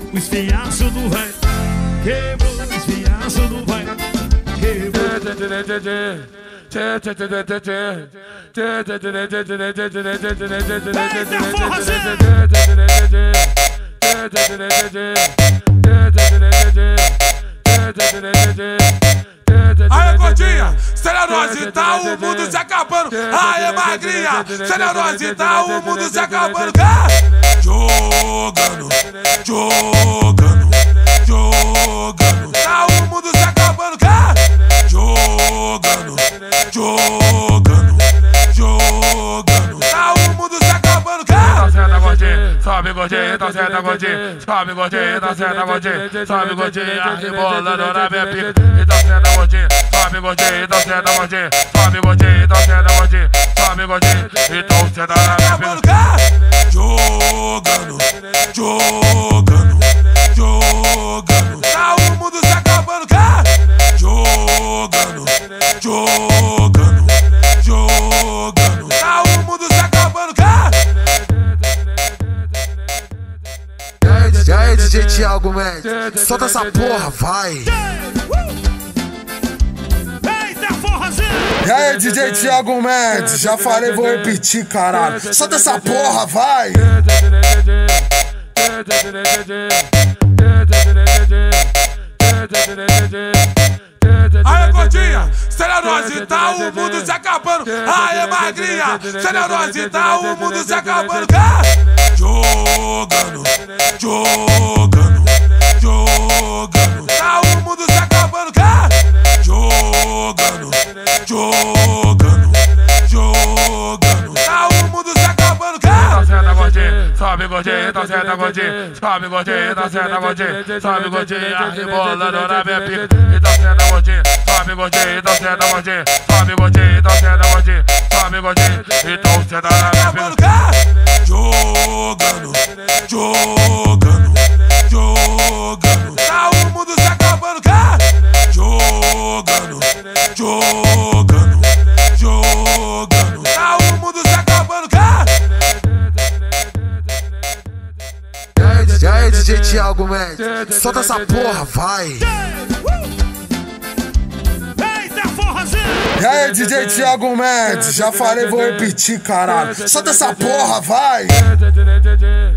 o esfiaço do véi. Quebrou o esfiaço do véi. Quebrou. Aê, gordinha, celerose, tá o mundo se acabando. Aê, magrinha, celerose, tá o mundo se acabando. Jogando, jogando, jogando, tá o mundo se acabando. Jogando, jogando, jogando, tá o mundo se acabando. Tá certo, gordinho, sobe gordinho, tá certo, gordinho, sobe gordinho, tá certo, gordinho, sobe gordinho, rebolando na minha pica. Tá certo, gordinho, sobe gordinho, tá certo, gordinho, sobe gordinho, tá certo, gordinho, sobe gordinho, então você tá na minha pica. Jogando, jogando, jogando, tá o mundo se acabando. Jogando, jogando, jogando, tá o mundo se acabando. E aí, DJ Thiago Mendes, solta essa porra, vai! Eita, forrazinho! E aí, DJ Thiago Mendes, já falei, vou repetir, caralho. Solta essa porra, vai! Aê, gordinha, celerose, tá o mundo se acabando. Aê, magrinha, celerose, tá o mundo se acabando. Jogando, jogando, jogando, tá o mundo se acabando. Jogando, jogando, jogando, tá o mundo se acabando. Tá certo, gordinho, sobe gordinho, tá certo, gordinho, sobe gordinho, tá certo, gordinho, sobe gordinho, rebolando na minha pica. Tá certo, gordinho, sobe gordinho, tá certo, gordinho, sobe gordinho, tá certo, gordinho, sobe gordinho, então você tá na minha pica. Jogando, jogando, jogando, tá o mundo se acabando. Jogando, jogando, jogando, tá o mundo se acabando. E aí, DJ Thiago Mendes, solta essa porra, vai! Eita, forrazinho! E aí, DJ Thiago Mendes, já falei, vou repetir, caralho. Solta essa porra, vai!